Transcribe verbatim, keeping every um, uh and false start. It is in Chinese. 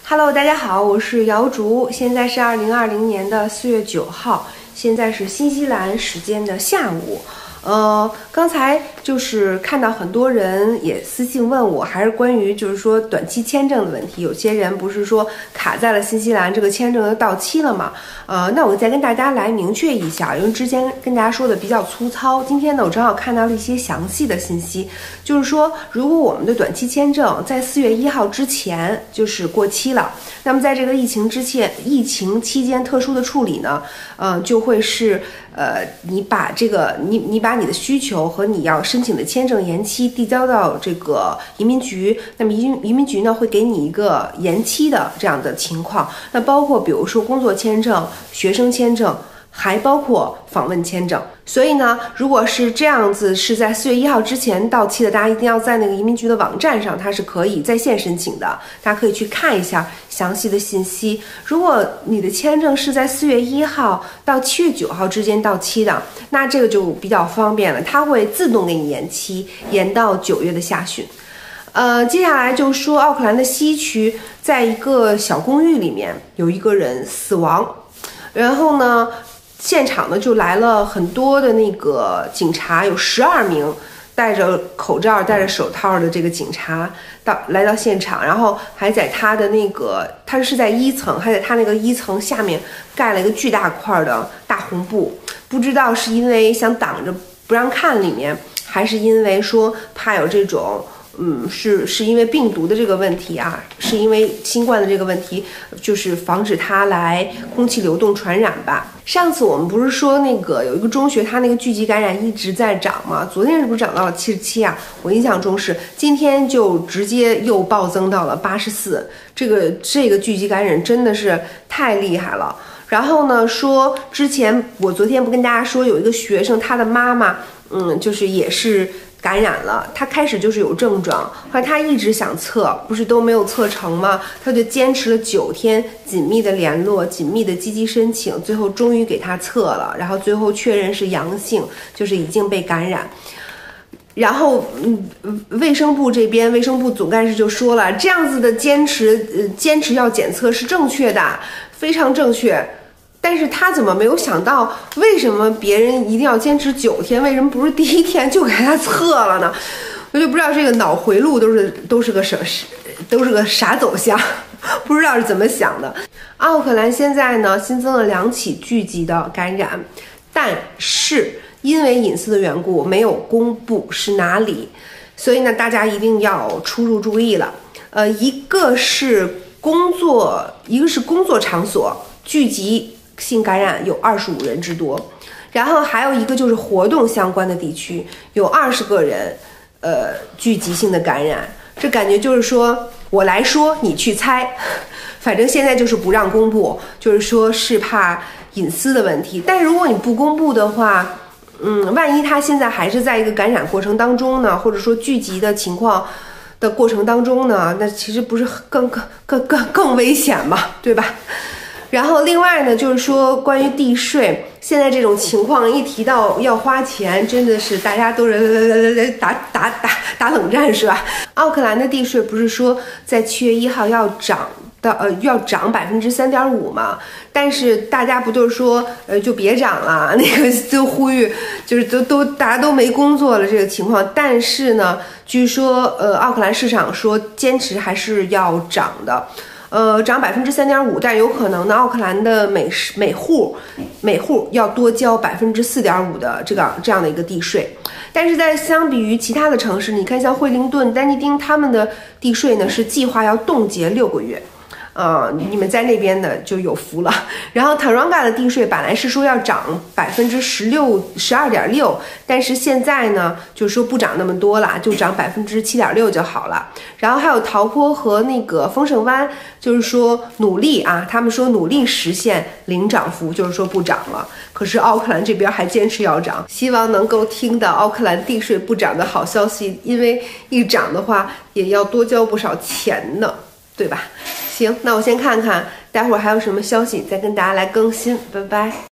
Hello， 大家好，我是姚竹，现在是二零二零年的四月九号，现在是新西兰时间的下午。呃，刚才就是看到很多人也私信问我，还是关于就是说短期签证的问题。有些人不是说卡在了新西兰，这个签证就到期了嘛？呃，那我再跟大家来明确一下，因为之前跟大家说的比较粗糙，今天呢我正好看到了一些详细的信息，就是说如果我们的短期签证在四月一号之前就是过期了，那么在这个疫情之前，疫情期间特殊的处理呢，嗯、呃，就会是呃，你把这个你你把你的需求和你要申请的签证延期递交到这个移民局，那么移移民局呢会给你一个延期的这样的情况，那包括比如说工作签证、学生签证，还包括访问签证。所以呢，如果是这样子是在四月一号之前到期的，大家一定要在那个移民局的网站上，它是可以在线申请的，大家可以去看一下详细的信息。如果你的签证是在四月一号到七月九号之间到期的，那这个就比较方便了，它会自动给你延期，延到九月的下旬。呃，接下来就说奥克兰的西区，在一个小公寓里面有一个人死亡，然后呢，现场呢就来了很多的那个警察，有十二名戴着口罩、戴着手套的这个警察到来到现场，然后还在他的那个，他是在一层，还在他那个一层下面盖了一个巨大块的大红布，不知道是因为想挡着不让看里面，还是因为说怕有这种。嗯，是是因为病毒的这个问题啊，是因为新冠的这个问题，就是防止它来空气流动传染吧。上次我们不是说那个有一个中学，它那个聚集感染一直在涨吗？昨天是不是涨到了七十七啊？我印象中是，今天就直接又暴增到了八十四。这个这个聚集感染真的是太厉害了。然后呢，说之前我昨天不跟大家说有一个学生，他的妈妈，嗯，就是也是。感染了，他开始就是有症状，后来他一直想测，不是都没有测成吗？他就坚持了九天，紧密的联络，紧密的积极申请，最后终于给他测了，然后最后确认是阳性，就是已经被感染。然后，嗯，卫生部这边，卫生部总干事就说了，这样子的坚持，呃，坚持要检测是正确的，非常正确。但是他怎么没有想到，为什么别人一定要坚持九天？为什么不是第一天就给他测了呢？我就不知道这个脑回路都是都是个什都是个啥走向，不知道是怎么想的。奥克兰现在呢新增了两起聚集的感染，但是因为隐私的缘故没有公布是哪里，所以呢大家一定要出入注意了。呃，一个是工作，一个是工作场所聚集。性感染有二十五人之多，然后还有一个就是活动相关的地区有二十个人，呃，聚集性的感染。这感觉就是说我来说你去猜，反正现在就是不让公布，就是说是怕隐私的问题。但如果你不公布的话，嗯，万一他现在还是在一个感染过程当中呢，或者说聚集的情况的过程当中呢，那其实不是更更更更更危险吗？对吧？然后另外呢，就是说关于地税，现在这种情况一提到要花钱，真的是大家都是打打打打冷战是吧？奥克兰的地税不是说在七月一号要涨到呃要涨百分之三点五嘛？但是大家不都是说呃就别涨了，那个就呼吁就是都都大家都没工作了这个情况。但是呢，据说呃奥克兰市场说坚持还是要涨的。呃，涨百分之三点五，但有可能呢，奥克兰的每每户每户要多交百分之四点五的这个这样的一个地税。但是在相比于其他的城市，你看像惠灵顿、丹尼丁，他们的地税呢是计划要冻结六个月。呃，你们在那边呢就有福了。然后 Taronga 的地税本来是说要涨百分之十六、十二点六，但是现在呢就说不涨那么多了，就涨百分之七点六就好了。然后还有陶坡和那个丰盛湾，就是说努力啊，他们说努力实现零涨幅，就是说不涨了。可是奥克兰这边还坚持要涨，希望能够听到奥克兰地税不涨的好消息，因为一涨的话也要多交不少钱呢，对吧？行，那我先看看，待会儿还有什么消息再跟大家来更新，拜拜。